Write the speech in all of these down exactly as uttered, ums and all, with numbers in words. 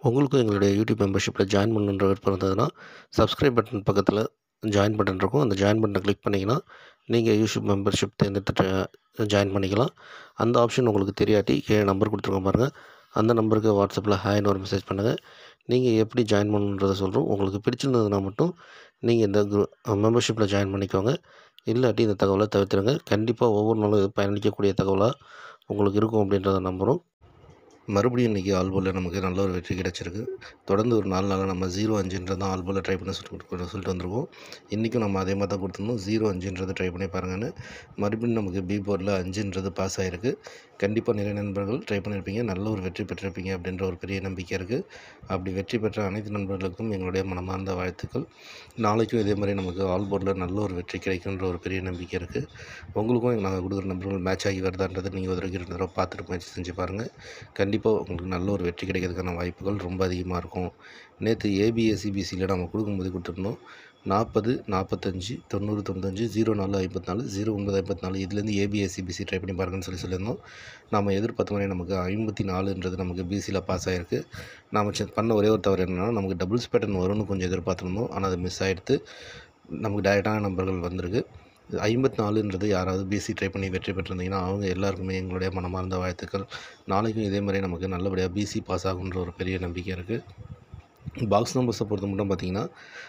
உங்களுக்கும் எங்களுடைய YouTube மெம்பர்ஷிப்பில் join பண்ணணுன்ற விருப்பம் இருந்ததுன்னா, சப்ஸ்கிரைப் பட்டன் பக்கத்தில் ஜாயின் பட்டன் இருக்கும். அந்த ஜாயின் பட்டனை கிளிக் பண்ணிங்கன்னா, நீங்கள் யூடியூப் மெம்பர்ஷிப் தேர்ந்தெடுத்து ஜாயின் பண்ணிக்கலாம். அந்த ஆப்ஷன் உங்களுக்கு தெரியாட்டி கீழே நம்பர் கொடுத்துருக்கோம் பாருங்கள். அந்த நம்பருக்கு வாட்ஸ்அப்பில் ஹாய்னு ஒரு மெசேஜ் பண்ணுங்கள். நீங்கள் எப்படி ஜாயின் பண்ணணுன்றதை சொல்கிறோம். உங்களுக்கு பிடிச்சிருந்ததுன்னா மட்டும் நீங்கள் இந்த குரூ மெம்பர்ஷிப்பில் ஜாயின் பண்ணிக்கோங்க. இல்லாட்டி இந்த தகவலை தவிர்த்துடுங்க. கண்டிப்பாக ஒவ்வொரு நாளும் பயனளிக்கக்கூடிய தகவலாக உங்களுக்கு இருக்கும் அப்படின்றத நம்புகிறோம். மறுபடியும் இன்றைக்கி ஆல்போலில் நமக்கு நல்ல ஒரு வெற்றி கிடச்சிருக்கு. தொடர்ந்து ஒரு நாலு நாளாக நம்ம ஜீரோ அஞ்சுன்றது தான் ஆல்போலில் ட்ரை பண்ண சொல்லிட்டு சொல்லிட்டு வந்திருக்கோம். இன்றைக்கும் நம்ம அதே மாதிரி தான் கொடுத்துருந்தோம். ஜீரோ அஞ்சுன்றது ட்ரை பண்ணி பாருங்கன்னு. மறுபடியும் நமக்கு பி போர்டில் அஞ்சுன்றது பாஸ் ஆகிருக்கு. கண்டிப்பாக நிறைய நண்பர்கள் ட்ரை பண்ணியிருப்பீங்க, நல்ல ஒரு வெற்றி பெற்றிருப்பீங்க அப்படின்ற ஒரு பெரிய நம்பிக்கை இருக்குது. அப்படி வெற்றி பெற்ற அனைத்து நண்பர்களுக்கும் எங்களுடைய மனமார்ந்த வாழ்த்துக்கள். நாளைக்கும் இதே மாதிரி நமக்கு ஆல்போர்டில் நல்ல ஒரு வெற்றி கிடைக்குன்ற ஒரு பெரிய நம்பிக்கை இருக்குது. உங்களுக்கும் நாங்கள் கொடுக்குற நண்பர்கள் மேட்ச் ஆகி வருதான்றது நீங்கள் ஒரு ரெண்டு தடவை பார்த்துட்டு முயற்சி செஞ்சு பாருங்கள். கண்டிப்பாக உங்களுக்கு நல்ல ஒரு வெற்றி கிடைக்கிறதுக்கான வாய்ப்புகள் ரொம்ப அதிகமாக இருக்கும். நேற்று ஏபிஎஸ்சிபிசியில் நம்ம கொடுக்கும்போது கொடுத்துருந்தோம் நாற்பது நாற்பத்தஞ்சு தொண்ணூறு தொண்ணூத்தஞ்சு ஜீரோ நாலு ஐம்பத்தி நாலு ஜீரோ ஒன்பது ஐம்பத்தி நாலு இதுலேருந்து ஏபிஎஸ்சிபிசி ட்ரை பண்ணி பாருங்கன்னு சொல்லி சொல்லியிருந்தோம். நம்ம எதிர்பார்த்த மாதிரி நமக்கு ஐம்பத்தி நாலுன்றது நமக்கு பிசியில் பாஸ் ஆகிருக்கு. நாம் பண்ண ஒரே ஒரு தவறு என்னென்னா, நமக்கு டபுள்ஸ் பேட்டர்ன் வரும்னு கொஞ்சம் எதிர்பார்த்துருந்தோம். ஆனால் அது மிஸ் ஆகிடுது. நமக்கு டைரெக்டான நம்பர்கள் வந்திருக்கு. ஐம்பத்தி நாலுன்றது யாராவது பிசி ட்ரை பண்ணி வெற்றி பெற்றிருந்தீங்கன்னா அவங்க எல்லாருக்குமே எங்களுடைய மனமார்ந்த வாழ்த்துக்கள். நாளைக்கும் இதே மாதிரி நமக்கு நல்லபடியாக பிசி பாஸ் ஆகுன்ற ஒரு பெரிய நம்பிக்கை இருக்குது. பாக்ஸ் நம்பர்ஸை பொறுத்த மட்டும் பார்த்திங்கன்னா,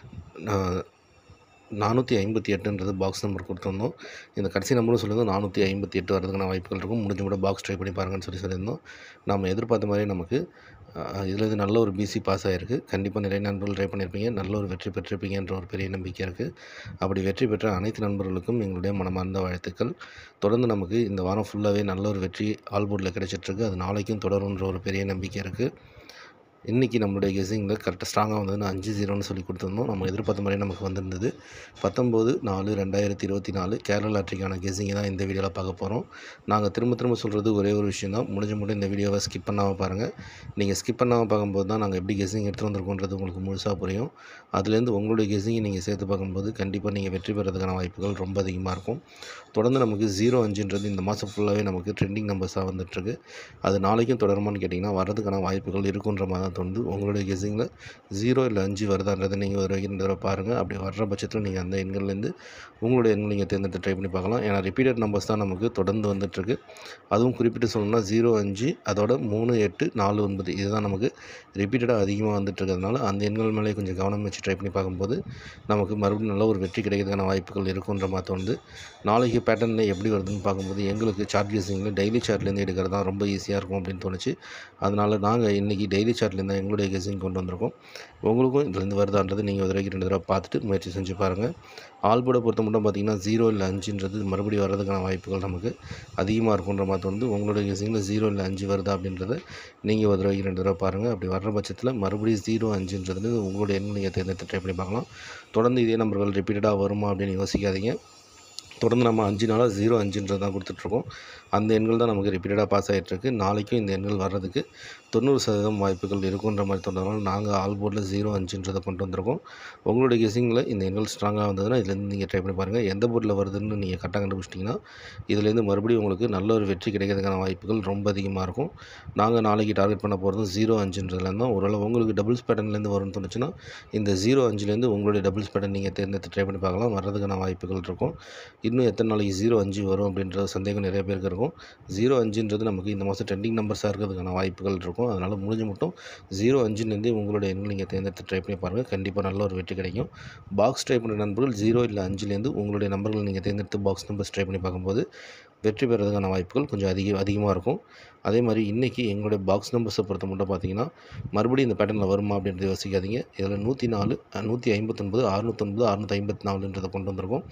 நானூற்றி ஐம்பத்தி எட்டுன்றது பாக்ஸ் நம்பர் கொடுத்துருந்தோம். இந்த கடைசி நம்பரும் சொல்லியிருந்தோம் நானூற்றி ஐம்பத்தி எட்டு வரதுக்கான வாய்ப்புகள் இருக்கும். முடிஞ்ச கூட பாக்ஸ் ட்ரை பண்ணி பாருங்கன்னு சொல்லி சொல்லியிருந்தோம். நம்ம எதிர்பார்த்த மாதிரி நமக்கு இதுலேருந்து நல்ல ஒரு பிசி பாஸ் ஆகிருக்கு. கண்டிப்பாக நிறைய நண்பர்கள் ட்ரை பண்ணியிருப்பீங்க, நல்ல ஒரு வெற்றி பெற்றிருப்பீங்கன்ற ஒரு பெரிய நம்பிக்கை இருக்குது. அப்படி வெற்றி பெற்ற அனைத்து நண்பர்களுக்கும் எங்களுடைய மனமார்ந்த வாழ்த்துக்கள். தொடர்ந்து நமக்கு இந்த வாரம் ஃபுல்லாகவே நல்ல ஒரு வெற்றி ஆல்போர்டில் கிடைச்சிட்ருக்கு. அது நாளைக்கும் தொடருன்ற ஒரு பெரிய நம்பிக்கை இருக்குது. இன்றைக்கி நம்மளுடைய கெஸிங்கில் கரெக்டாக ஸ்ட்ராங்காக வந்ததுன்னு அஞ்சு ஜீரோன்னு சொல்லி கொடுத்துருந்தோம். நம்ம எதிர்பார்த்த மாதிரி நமக்கு வந்திருந்தது. பத்தொம்போது நாலு ரெண்டாயிரத்தி இருபத்தி நாலு கேரளா லாட்ரிக்கான கெஸிங்கை தான் இந்த வீடியோவில் பார்க்க போகிறோம். நாங்கள் திரும்ப திரும்ப சொல்கிறது ஒரே ஒரு விஷயம் தான், முடிஞ்ச மட்டும் இந்த வீடியோவை ஸ்கிப் பண்ணாமல் பாருங்கள். நீங்கள் ஸ்கிப் பண்ணாமல் பார்க்கும்போது தான் நாங்கள் எப்படி கெஸிங் எடுத்துகிட்டு வந்திருக்கோன்றது உங்களுக்கு முழுசாக புரியும். அதுலேருந்து உங்களுடைய கெஸிங்கை நீங்கள் சேர்த்து பார்க்கும்போது கண்டிப்பாக நீங்கள் வெற்றி பெறதுக்கான வாய்ப்புகள் ரொம்ப அதிகமாக இருக்கும். தொடர்ந்து நமக்கு ஜீரோ அஞ்சுன்றது இந்த மாதம் ஃபுல்லாகவே நமக்கு ட்ரெண்டிங் நம்பர்ஸாக வந்துட்டுருக்கு. அது நாளைக்கும் தொடருமான்னு கேட்டிங்கன்னா வர்றதுக்கான வாய்ப்புகள் இருக்குன்ற மாதிரி தான் தோணுது. உங்களுடைய கெஸிங்கில் ஜீரோ இல்லை அஞ்சு வருதான்றதை நீங்கள் ஒரு ரெண்டு தடவை பாருங்கள். அப்படி வர்ற பட்சத்தில் நீங்கள் அந்த எண்கள்லேருந்து உங்களுடைய எண்கள் நீங்கள் தேர்ந்தெடுத்து ட்ரை பண்ணி பார்க்கலாம். ஏன்னா ரிப்பீட்டட் நம்பர்ஸ் தான் நமக்கு தொடர்ந்து வந்துட்டுருக்கு. அதுவும் குறிப்பிட்டு சொல்லணும்னா ஜீரோ அஞ்சு அதோட மூணு எட்டு நாலு ஒன்பது இதுதான் நமக்கு ரிப்பீட்டடாக அதிகமாக வந்துட்டுருக்கிறதுனால அந்த எண்கள் மேலே கொஞ்சம் கவனம் வச்சு ட்ரை பண்ணி பார்க்கும்போது நமக்கு மறுபடியும் நல்ல ஒரு வெற்றி கிடைக்கிறதுக்கான வாய்ப்புகள் இருக்குன்ற மாதிரி தோணுது. நாளைக்கு பேட்டர்னில் எப்படி வருதுன்னு பார்க்கும்போது எங்களுக்கு சார்ட் கெஸிங்கில் டெய்லி சார்ட்லேருந்து எடுக்கிறது தான் ரொம்ப ஈஸியாக இருக்கும் அப்படின்னு தோணுச்சு. அதனால் நாங்கள் இன்றைக்கி டெய்லி சார்ட்லேருந்து தான் எங்களுடைய கெஸிங் கொண்டு வந்திருக்கோம். உங்களுக்கும் இதுலேருந்து வருதான்றது நீங்கள் ஒரு தடவைக்கு ரெண்டு தடவை பார்த்துட்டு முயற்சி செஞ்சு பாருங்கள். ஆல்போர்டை பொறுத்த மட்டும் பார்த்திங்கன்னா ஜீரோ இல்லை அஞ்சுன்றது மறுபடியும் வர்றதுக்கான வாய்ப்புகள் நமக்கு அதிகமாக இருக்குன்ற மாதிரி தோணுது. உங்களுடைய கெஸிங்கில் ஜீரோ இல்லை அஞ்சு வருதா அப்படின்றத நீங்கள் ஒரு தடவைக்கு ரெண்டு தடவை பாருங்கள். அப்படி வர்ற பட்சத்தில் மறுபடியும் ஜீரோ அஞ்சுன்றது உங்களுடைய எண்ணை நீங்கள் தேர்ந்தெடுத்து ட்ரை பண்ணி பார்க்கலாம். தொடர்ந்து இதே நம்பர்கள் ரிப்பீட்டடாக வருமா அப்படின்னு யோசிக்காதீங்க. தொடர்ந்து நம்ம அஞ்சு நாளாக ஜீரோ அஞ்சுன்றது தான் கொடுத்துட்ருக்கோம். அந்த எண்கள் தான் நமக்கு ரிப்பீட்டடாக பாஸ் ஆகிட்டுருக்கு. நாளைக்கும் இந்த எண்கள் வர்றதுக்கு தொண்ணூறு சதவீதம் வாய்ப்புகள் இருக்குன்ற மாதிரி தோன்றதுனால நாங்கள் ஆல்போர்டில் ஜீரோ அஞ்சுன்றதை கொண்டு வந்திருக்கோம். உங்களுடைய கெஸிங்கில் இந்த எண்கள் ஸ்ட்ராங்காக வந்ததுன்னா இதுலேருந்து நீங்கள் ட்ரை பண்ணி பாருங்கள். எந்த போர்டில் வருதுன்னு நீங்கள் கரெக்டாக கண்டுபிடிச்சிட்டிங்கன்னா இதுலேருந்து மறுபடியும் உங்களுக்கு நல்ல ஒரு வெற்றி கிடைக்கிறதுக்கான வாய்ப்புகள் ரொம்ப அதிகமாக இருக்கும். நாங்கள் நாளைக்கு டார்கெட் பண்ண போகிறதும் ஜீரோ அஞ்சுன்றதுலேருந்து தான். ஒருவேளை உங்களுக்கு டபுள்ஸ் பேட்டர்ன்லேருந்து வரும்னு தோணுச்சுன்னா இந்த ஜீரோ அஞ்சுலேருந்து உங்களுடைய டபுள்ஸ் பேட்டர்ன் நீங்கள் தேர்ந்தெடுத்து ட்ரை பண்ணி பார்க்கலாம். வர்றதுக்கான வாய்ப்புகள் இருக்கும். இன்னும் எத்தனை நாளைக்கு ஜீரோ அஞ்சு வரும் அப்படின்ற சந்தேகம் நிறைய பேருக்கு இருக்கும். ஜீரோ அஞ்சுன்றது நமக்கு இந்த மாதம் ட்ரெண்டிங் நம்பர்ஸாக இருக்கிறதுக்கான வாய்ப்புகள் இருக்கும். அதனால் முடிஞ்ச மட்டும் ஜீரோ அஞ்சுலேருந்து உங்களுடைய எண்கள் நீங்கள் தேர்ந்தெடுத்து ட்ரை பண்ணி பாருங்கள். கண்டிப்பாக நல்ல ஒரு வெற்றி கிடைக்கும். பாக்ஸ் ட்ரை பண்ணுற நண்பர்கள் ஜீரோ இல்லை அஞ்சுலேருந்து உங்களுடைய நம்பர்கள் நீங்கள் தேர்ந்தெடுத்து பாக்ஸ் நம்பர்ஸ் ட்ரை பண்ணி பார்க்கும்போது வெற்றி பெறதுக்கான வாய்ப்புகள் கொஞ்சம் அதிக அதிகமாக இருக்கும். அதே மாதிரி இன்றைக்கி எங்களுடைய பாக்ஸ் நம்பர்ஸை பொறுத்த மட்டும் பார்த்திங்கன்னா மறுபடியும் இந்த பேட்டர்னில் வருமா அப்படின்றத யோசிக்காதீங்க. இதில் நூற்றி நாலு நூற்றி ஐம்பத்தொன்பது அறுநூற்றொன்பது அறுநூற்றி ஐம்பத்தி நாலுன்றதை கொண்டு வந்திருக்கோம்.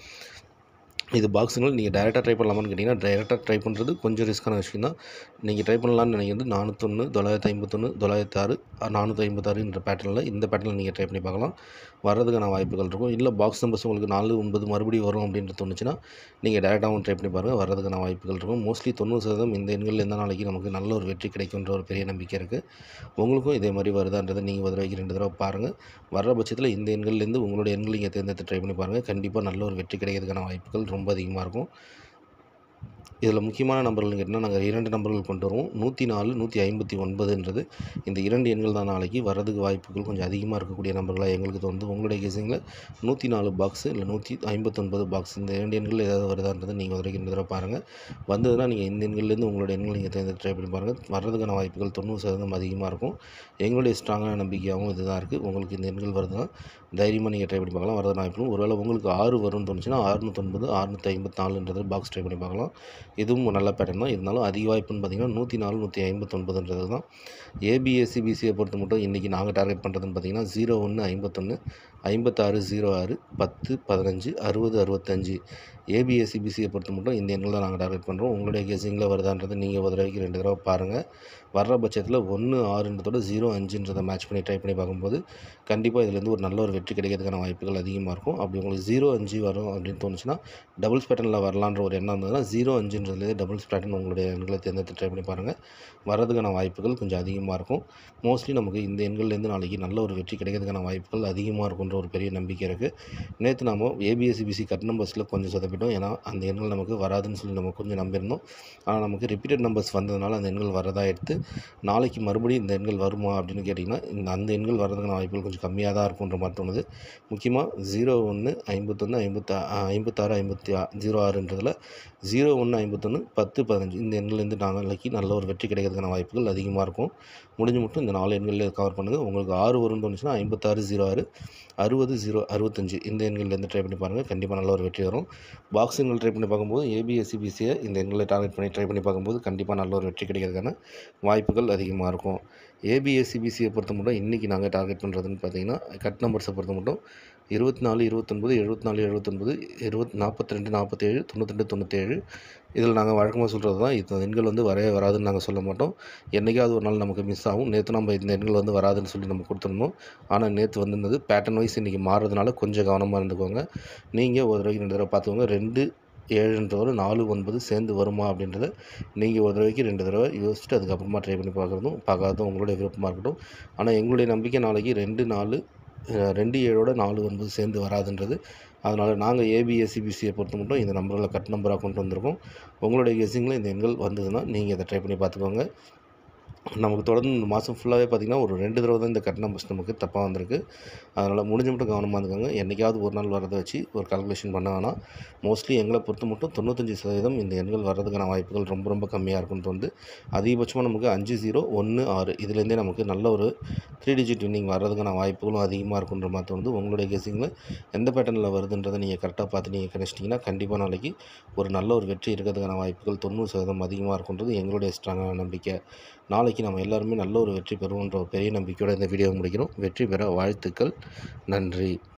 இது பாக்ஸுங்கள் நீங்கள் டைரெக்டாக ட்ரை பண்ணலாமான்னு கேட்டிங்கன்னா டைரெக்டாக ட்ரை பண்ணுறது கொஞ்சம் ரிஸ்க்கான விஷயம் தான். நீங்கள் ட்ரை பண்ணலான்னு நினைக்கிறது நானூற்றொன்று தொள்ளாயிரத்தி ஐம்பத்தொன்று தொள்ளாயிரத்தி ஆறு நானூற்றி ஐம்பத்தாறுன்ற பேட்டர்னில் இந்த பேட்டர்னில் நீங்கள் ட்ரை பண்ணி பார்க்கலாம். வர்றதுக்கான வாய்ப்புகள் இருக்கும். இல்லை பாக்ஸ் நம்பர்ஸ் உங்களுக்கு நாலு ஒன்பது மறுபடியும் வரும் அப்படின்ட்டு தோணுச்சுன்னா நீங்கள் டேரெக்டாகவும் ட்ரை பண்ணி பாருங்கள். வர்றதுக்கான வாய்ப்புகள் இருக்கும். மோஸ்ட்லி தொண்ணூறு சதவீதம் இந்த எண்களில் எந்த நாளைக்கு நமக்கு நல்ல ஒரு வெற்றி கிடைக்குன்ற ஒரு பெரிய நம்பிக்கை இருக்குது. உங்களுக்கும் இதே மாதிரி வருதான்றதை நீங்கள் ஒரு தடவைக்கு ரெண்டு தடவை பாருங்கள். வர்ற பட்சத்தில் இந்த எண்கள்லேருந்து உங்களுடைய எண்கள் நீங்கள் தேர்ந்தெடுத்து ட்ரை பண்ணி பாருங்கள். கண்டிப்பாக நல்ல ஒரு வெற்றி கிடைக்கிறதுக்கான வாய்ப்புகள் ரொம்ப அதிகமாக இருக்கும். இதில் முக்கியமான நம்பர்கள்னு கேட்டிங்கன்னா, நாங்கள் இரண்டு நம்பர்கள் கொண்டு வருவோம். நூற்றி நாலு, நூற்றி ஐம்பத்தி ஒன்பதுன்றது இந்த இரண்டு எண்கள் தான் நாளைக்கு வர்றதுக்கு வாய்ப்புகள் கொஞ்சம் அதிகமாக இருக்கக்கூடிய நம்பர்களாக எங்களுக்கு தோணுது. உங்களுடைய கெஸ்ஸிங்கில் நூற்றி நாலு பாக்ஸு இல்லை நூற்றி ஐம்பத்தொன்பது பாக்ஸ் இந்த இரண்டு எண்கள் ஏதாவது வருதான்றது நீங்கள் வரைக்கும் இந்த தடவை பாருங்கள். வந்ததுன்னா நீங்கள் இந்த எண்கள்லேருந்து உங்களோட எண்கள் நீங்கள் தேர்ந்தெடுத்து ட்ரை பண்ணி பாருங்கள். வர்றதுக்கான வாய்ப்புகள் தொண்ணூறு சதவீதம் அதிகமாக இருக்கும். எங்களுடைய ஸ்ட்ராங்கான நம்பிக்கையாகவும் இதுதான் இருக்குது. உங்களுக்கு இந்த எண்கள் வருதுன்னா தைரியமாக நீங்கள் ட்ரை பண்ணி பார்க்கலாம். வரதுக்கான வாய்ப்புகளும் ஒருவேளை உங்களுக்கு ஆறு வரும்னு தோணுச்சுன்னா அறுநூற்றொன்பது, அறுநூற்றி ஐம்பத்தி நாலுன்றது பாக்ஸ் ட்ரை பண்ணி பார்க்கலாம். இதுவும் நல்ல பேட்டர்ன் தான். இருந்தாலும் அதிக வாய்ப்புன்னு பார்த்தீங்கன்னா நூற்றி நாலு, நூற்றி ஐம்பத்தொன்பதுன்றது தான். ஏபிஎஸ்சிபிசியை பொறுத்த மட்டும் இன்றைக்கி நாங்கள் டார்கெட் பண்ணுறதுன்னு பார்த்தீங்கன்னா ஜீரோ ஒன்று ஐம்பத்தொன்று, ஐம்பத்தாறு ஜீரோ ஆறு, பத்து பதினஞ்சு, அறுபது அறுபத்தஞ்சு ஏபிஎஸ்சிபிசியை பொறுத்த மட்டும் இந்த எண்ணில் தான் நாங்கள் டார்கெட் பண்ணுறோம். உங்களுடைய கெஸ்ஸிங்கில் வருதான்றது நீங்கள் ஒரு தடவைக்கு ரெண்டு தடவை பாருங்கள். வர்ற பட்சத்தில் ஒன்று ஆறுன்றதோட ஜீரோ அஞ்சுன்றதை மேட்ச் பண்ணி ட்ரை பண்ணி பார்க்கும்போது கண்டிப்பாக இதுலேருந்து ஒரு நல்ல ஒரு வெற்றி கிடைக்கிறதுக்கான வாய்ப்புகள் அதிகமாக இருக்கும். அப்படி உங்களுக்கு ஜீரோ அஞ்சு வரும் அப்படின்னு தோணுச்சுன்னா டபுள்ஸ் பேட்டர்னில் வரலான்ற ஒரு எண்ணம் இருந்ததுன்னா ஜீரோ அஞ்சுன்றதுலேயே டபுள்ஸ் பேட்டர்ன் உங்களுடைய எண்களை தேர்ந்தெடுத்து ட்ரை பண்ணி பாருங்கள். வரதுக்கான வாய்ப்புகள் கொஞ்சம் அதிகமாக இருக்கும். மோஸ்ட்லி நமக்கு இந்த எண்கள்லேருந்து நாளைக்கு நல்ல ஒரு வெற்றி கிடைக்கிறதுக்கான வாய்ப்புகள் அதிகமாக இருக்குன்ற ஒரு பெரிய நம்பிக்கை இருக்குது. நேற்று நாம் ஏபிஎஸ்சிபிசி கட் நம்பர்ஸில் கொஞ்சம் சொதப்பிட்டோம். ஏன்னா அந்த எண்கள் நமக்கு வராதுன்னு சொல்லி நம்ம கொஞ்சம் நம்பியிருந்தோம். ஆனால் நமக்கு ரிப்பீட்டட் நம்பர்ஸ் வந்ததுனால அந்த எண்கள் வரதா எடுத்து நாளைக்கு மறுபடியும் இந்த எண்கள் வருமா அப்படின்னு கேட்டிங்கன்னா இந்த அந்த எண்கள் வர்றதுக்கான வாய்ப்புகள் கொஞ்சம் கம்மியாக தான் இருக்குன்ற மாதிரி தோணுது. முக்கியமாக ஜீரோ ஒன்று ஐம்பத்தொன்று ஐம்பத்தா ஐம்பத்தாறு ஐம்பத்தி ஆ ஜீரோ ஆறுன்றதில் ஜீரோ ஒன்று ஐம்பத்தொன்று பத்து பதினஞ்சு இந்த எண்கள்லேருந்து நாளைக்கு நல்ல ஒரு வெற்றி கிடைக்கிறதுக்கான வாய்ப்புகள் அதிகமாக இருக்கும். முடிஞ்சு மட்டும் இந்த நாலு எண்களில் கவர் பண்ணுங்கள். உங்களுக்கு ஆறு வரும்னு தோணுச்சுன்னா ஐம்பத்தாறு ஜீரோ ஆறு, அறுபது ஜீரோ அறுபத்தஞ்சு இந்த எண்கள்லேருந்து ட்ரை பண்ணி பாருங்கள். கண்டிப்பாக நல்ல ஒரு வெற்றி வரும். பாக்ஸிங்கள் ட்ரை பண்ணி பார்க்கும்போது ஏபிஎஸ்சிபிசியை இந்த எண்களை டார்கெட் பண்ணி ட்ரை பண்ணி பார்க்கும்போது கண்டிப்பாக நல்ல ஒரு வெற்றி கிடைக்கிறதுக்கான வாய்ப்புகள் அதிகமாக இருக்கும். ஏபிஎஸ்சிபிசியை பொறுத்த மட்டும் இன்றைக்கி நாங்கள் டார்கெட் பண்ணுறதுன்னு பார்த்தீங்கன்னா கட் நம்பர்ஸை பொறுத்த மட்டும் இருபத்தி நாலு இருபத்தொன்பது எழுபத்தி நாலு எழுபத்தொன்பது இருபத் நாற்பத்தி ரெண்டு நாற்பத்தேழு தொண்ணூற்றி ரெண்டு தொண்ணூற்றேழு இதில் நாங்கள் வழக்கமாக சொல்கிறது தான். இந்த எண்கள் வந்து வரவே வராதுன்னு நாங்கள் சொல்ல மாட்டோம். என்றைக்காவது ஒரு நாள் நமக்கு மிஸ் ஆகும். நேற்று நம்ம இந்த எண்கள் வந்து வராதுன்னு சொல்லி நம்ம கொடுத்துருந்தோம். ஆனால் நேற்று வந்திருந்தது பேட்டர்ன் வைஸ் இன்றைக்கி மாறுறதுனால கொஞ்சம் கவனமாக இருந்துக்கோங்க. நீங்கள் ஒரு தடவைக்கு ரெண்டு தடவை பார்த்துக்கோங்க. ரெண்டு ஏழுன்றதோட நாலு ஒன்பது சேர்ந்து வருமா அப்படின்றத நீங்கள் ஒரு தடவைக்கு ரெண்டு தடவை யோசிச்சுட்டு அதுக்கப்புறமா ட்ரை பண்ணி பார்க்குறதும் பார்க்காததும் உங்களுடைய விருப்பமாக இருக்கட்டும். ஆனால் எங்களுடைய நம்பிக்கை நாளைக்கு ரெண்டு நாலு ரெண்டு ஏழோட நாலு ஒன்பது சேர்ந்து வராதுன்றது. அதனால் நாங்கள் ஏபிஎஸ்சிபிசியை பொறுத்த மட்டும் இந்த நம்பர்களை கட் நம்பராக கொண்டு வந்திருக்கோம். உங்களுடைய கெஸ்ஸிங்கில் இந்த எண்கள் வந்ததுன்னா நீங்கள் இதை ட்ரை பண்ணி பார்த்துக்கோங்க. நமக்கு தொடர்ந்து இந்த மாதம் ஃபுல்லாகவே பார்த்திங்கன்னா ஒரு ரெண்டு தடவை தான் இந்த கட் நம்பர்ஸ் நமக்கு தப்பாக வந்திருக்கு. அதனால் முடிஞ்ச மட்டும் கவனமாக இருந்துக்கோங்க. என்றைக்காவது ஒரு நாள் வரதை வச்சு ஒரு கால்குலேஷன் பண்ண வேணாம். மோஸ்ட்லி எங்களை பொறுத்த மட்டும் தொண்ணூத்தஞ்சு சதவீதம் இந்த எண்கள் வர்றதுக்கான வாய்ப்புகள் ரொம்ப ரொம்ப கம்மியாக இருக்குன்னு தோணுது. அதிகபட்சமாக நமக்கு அஞ்சு ஜீரோ ஒன்று ஆறு இதுலேருந்தே நமக்கு நல்ல ஒரு த்ரீ டிஜிட் வின்னிங் வர்றதுக்கான வாய்ப்புகளும் அதிகமாக இருக்குன்ற மாதிரி தோணுது. உங்களுடைய கெஸ்ஸிங்கில் எந்த பேட்டர்னில் வருதுன்றதை நீங்கள் கரெக்டாக பார்த்து நீங்கள் கணிச்சிட்டிங்கன்னா கண்டிப்பாக நாளைக்கு ஒரு நல்ல ஒரு வெற்றி இருக்கிறதுக்கான வாய்ப்புகள் தொண்ணூறு சதவீதம் அதிகமாக இருக்குன்றது எங்களுடைய ஸ்ட்ராங்கான நம்பிக்கை. நாளைக்கு நம்ம எல்லாருமே நல்ல ஒரு வெற்றி பெறுவோன்ற ஒரு பெரிய நம்பிக்கையோடு இந்த வீடியோவை முடிக்கிறோம். வெற்றி பெற வாழ்த்துக்கள். நன்றி.